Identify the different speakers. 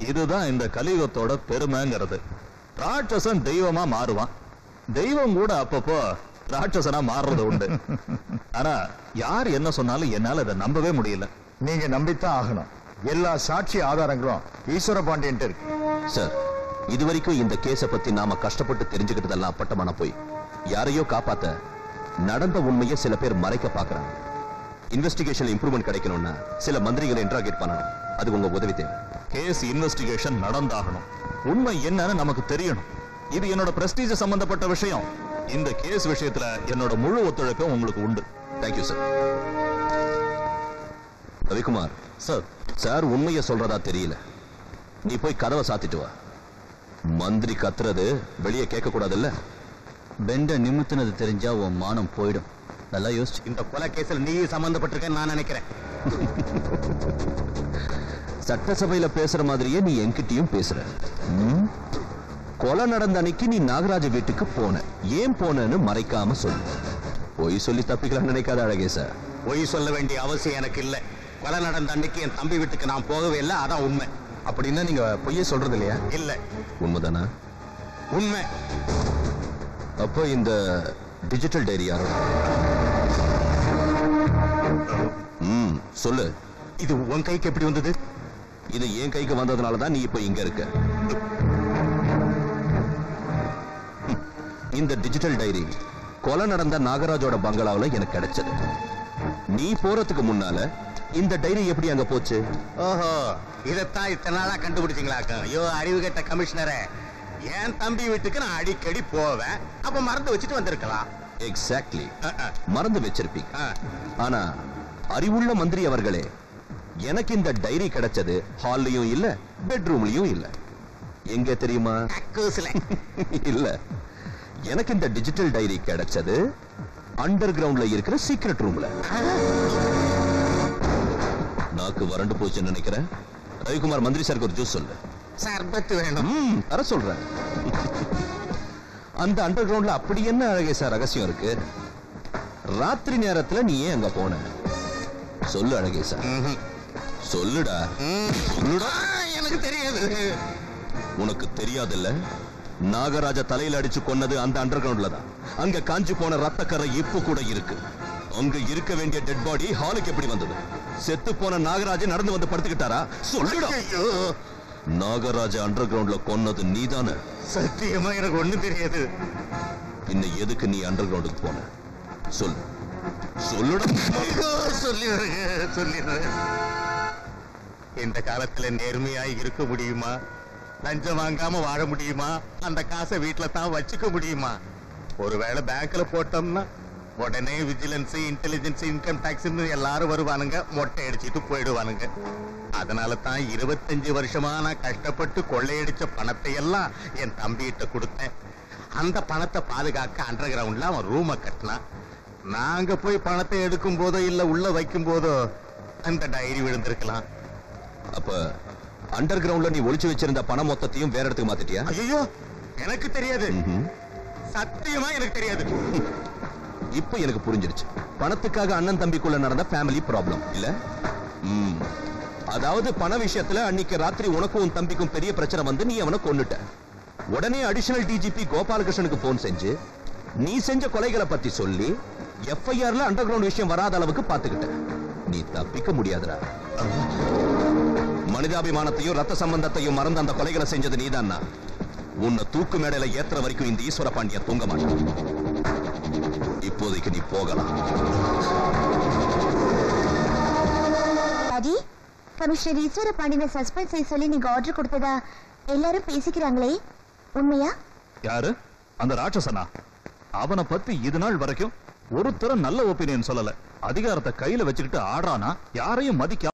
Speaker 1: இதுதான் இந்த கலியுகத்தோட பெருமைங்கிறது. ராட்சசன் தெய்வமா மாறுவான், தெய்வம் கூட அப்பப்போ ராட்சசனா மாறுறது உண்டு. ஆனா யார் என்ன சொன்னாலும் என்னால அதை நம்பவே முடியல.
Speaker 2: நீங்க நம்பித்தான் ஆகணும். எல்லா சாட்சி ஆதாரங்களும் ஈஸ்வர பாண்டியன் இருக்கு.
Speaker 3: சார், இதுவரைக்கும் இந்த கேஸ பத்தி நாம கஷ்டப்பட்டு தெரிஞ்சுக்கிட்டதெல்லாம் அப்பட்டமான போய் யாரையோ காப்பாத்த நடந்த உண்மையை சில பேர் மறைக்க பாக்குறாங்க. இன்வெஸ்டிகேஷன் இம்ப்ரூவ்மெண்ட் கிடைக்கணும்னா சில மந்திரிகளை இன்ட்ராகேட் பண்ணணும். அது உங்க உதவி தேவை.
Speaker 1: கேஸ் இன்வெஸ்டிகேஷன் நடந்தாகணும். உண்மை என்னன்னு நமக்கு தெரியணும். இது என்னோட பிரஸ்டீஜ் சம்பந்தப்பட்ட விஷயம். இந்த கேஸ் விஷயத்துல என்னோட முழு ஒத்துழைப்பும் உங்களுக்கு உண்டு.
Speaker 3: Thank you sir. Ravikumar
Speaker 1: sir,
Speaker 3: sir உண்மையை சொல்றதா தெரியல. நீ போய் கதவை சாத்திட்டு வா. மந்திரி கத்துறது வெளியே கேட்க கூடாதுல்ல.
Speaker 4: பெண்ட நிமித்தினது தெரிஞ்சா உன் மானம் போயிடும். நல்லா யோசிச்சு.
Speaker 5: இந்த கொலை கேஸில் நீ சம்பந்தப்பட்டிருக்கேன்னு நான் நினைக்கிறேன்.
Speaker 3: சட்டசபையில பேசுற மாதிரியே நீ என்கிட்டயும் பேசுற. கொலை நடந்த அன்னைக்கு நீ நாகராஜ வீட்டுக்கு போன. ஏன் போனன்னு மறைக்காம சொல்லு. பொய் சொல்லி தப்பிக்கலாம் நினைக்காத அழகேசா.
Speaker 5: பொய் சொல்ல வேண்டிய அவசியம் எனக்கு இல்ல. கொலை நடந்த அன்னைக்கு என் தம்பி வீட்டுக்கு நான் போகவே இல்லை. அதான் உண்மை.
Speaker 2: அப்படின்னா நீங்க பொய்யே சொல்றது இல்லையா?
Speaker 5: இல்ல,
Speaker 3: உண்மைதானா?
Speaker 5: உண்மை.
Speaker 3: அப்போ இந்த டிஜிட்டல் டைரி யாரோட? சொல்லு.
Speaker 5: இது உன் கைக்கு எப்படி வந்தது?
Speaker 3: இது என் கைக்கு வந்ததுனாலதான் நீ இப்ப இங்க இருக்க. இந்த டிஜிட்டல் டைரி கொலை நடந்த நாகராஜோட பங்களாவுல எனக்கு கிடைச்சது. நீ போறதுக்கு முன்னால இந்த டைரி எப்படி அங்க போச்சு?
Speaker 5: ஓஹோ, இதத்தான் இத்தனை நாளா கண்டுபிடிச்சிங்களாக்க. ஐயோ அறிவு கெட்ட கமிஷனரே, என் தம்பி வீட்டுக்கு நான் அடிக்கடி போவேன். அப்ப மறந்து வச்சுட்டு வந்திருக்கலாம்.
Speaker 3: எக்ஸாக்ட்லி, மறந்து வச்சிருப்பீங்க. ஆனா அறிவுள்ள மந்திரி அவர்களே, எனக்கு இந்த டைரி கிடைச்சது ஹால்லயும் இல்ல, பெட்ரூம்லயும் இல்ல. எங்க தெரியுமா? இல்ல, எனக்கு இந்த டிஜிட்டல் டைரி கிடைச்சது அண்டர் கிரவுண்ட்ல இருக்கிற சீக்ரெட் ரூம்ல. நாக்கு வறண்டு போச்சு நினைக்கிறேன். ரவிக்குமார், மந்திரி சாருக்கு ஒரு ஜூஸ் சொல்லு.
Speaker 5: சர்பத்து வேணும்.
Speaker 3: தர சொல்றேன். அந்த அண்டர் கிரவுண்ட்ல அப்படி என்ன அழகே சார் ரகசியம் இருக்கு? ராத்திரி நேரத்துல நீ ஏன் அங்க போன? சொல்லு அழகே சார், சொல்லுடா. சொல்லுடா.
Speaker 5: எனக்கு தெரியாது.
Speaker 3: உனக்கு தெரியாதுல்ல? நாகராஜ தலையில அடிச்சு கொன்னது அந்த அண்டர் கிரவுண்ட்ல தான். அங்க காஞ்சி போன ரத்தக்கரை இப்ப கூட இருக்கு. அங்க இருக்க வேண்டிய டெட் பாடி ஹாலுக்கு எப்படி வந்தது? செத்து போன நாகராஜ நடந்து வந்து படுத்துக்கிட்டாரா? சொல்லுடா. நாகராஜ அண்டர் கிரவுண்ட்ல கொன்னது நீதானே?
Speaker 5: சத்தியமா எனக்கு ஒண்ணும் தெரியாது.
Speaker 3: இன்னும் எதுக்கு நீ அண்டர் கிரவுண்டுக்கு போன? சொல்லு. சொல்லுடா.
Speaker 5: சொல்லிடுறேன். இந்த காலத்துல நேர்மையாய் இருக்க முடியுமா? லஞ்சம் வாங்காம வாழ முடியுமா? அந்த காசை வீட்டுல தான் வச்சுக்க முடியுமா? ஒருவேளை பேங்க்ல போட்டோம்னா உடனே விஜிலன்ஸ், இன்டெலிஜென்ஸ், இன்கம் டாக்ஸ் எல்லாரும் வருவானுங்க, மொட்டை அடிச்சுட்டு போயிடுவானுங்க. அதனால தான் 25 வருஷமா நான் கஷ்டப்பட்டு கொள்ளையடிச்ச பணத்தை எல்லாம் என் தம்பிகிட்ட கொடுத்தேன். அந்த பணத்தை பாதுகாக்க அண்டர் கிரவுண்ட்ல அவன் ரூமை கட்டினான். நாங்க போய் பணத்தை எடுக்கும் போதோ இல்ல உள்ள வைக்கும் போதோ அந்த டைரி விழுந்திருக்கலாம்.
Speaker 3: அப்ப அண்டர் கிரவுண்ட்ல நீ ஒளிச்சு வச்சிருந்த பணம் மொத்தத்தையும் வேற இடத்துக்கு மாத்திட்டியா?
Speaker 5: ஐயோ, எனக்கு தெரியாது. சத்தியமா எனக்கு தெரியாது.
Speaker 3: இப்ப எனக்கு புரிஞ்சிருச்சு. பணத்துக்காக அண்ணன் தம்பிக்குள்ள நடந்த ஃபேமிலி ப்ராப்ளம் இல்ல? அதாவது பண விஷயத்துல அன்னைக்கு ராத்திரி உனக்கும் உன் தம்பிக்கும் பெரிய பிரச்சனை வந்து நீ அவனை கொன்னுட்ட. உடனே அடிஷனல் டிஜிபி கோபாலகிருஷ்ணனுக்கு போன் செஞ்சு நீ செஞ்ச கொலைகளை பத்தி சொல்லி எஃப்ஐஆர்ல அண்டர் கிரவுண்ட் விஷயம் வராத அளவுக்கு பாத்துக்கிட்ட. நீ தப்பிக்க முடியாதுடா. மனிதாபிமானத்தையும் ரத்த சம்பந்தத்தையும் மறந்து அந்த கொலைகளை செஞ்சது நீதான். உன்னை தூக்கு மேடையில ஏத்துற வரைக்கும் இந்த ஈஸ்வர பாண்டிய தூங்க மாட்டான். இப்போதைக்கு நீ போகலாம்.
Speaker 6: டாடி, கமிஷனர் ஈஸ்வர பாண்டியனை சஸ்பெண்ட் செய்ய சொல்லி நீங்க ஆர்டர் கொடுத்ததா எல்லாரும் பேசிக்கிறாங்களே, உண்மையா?
Speaker 1: யாரு? அந்த ராட்சசனா? அவனை பத்தி இது நாள் வரைக்கும் ஒருத்தர நல்ல ஒப்பீனியன் சொல்லல. அதிகாரத்தை கையில வச்சுக்கிட்டு ஆடுறானா, யாரையும் மதிக்க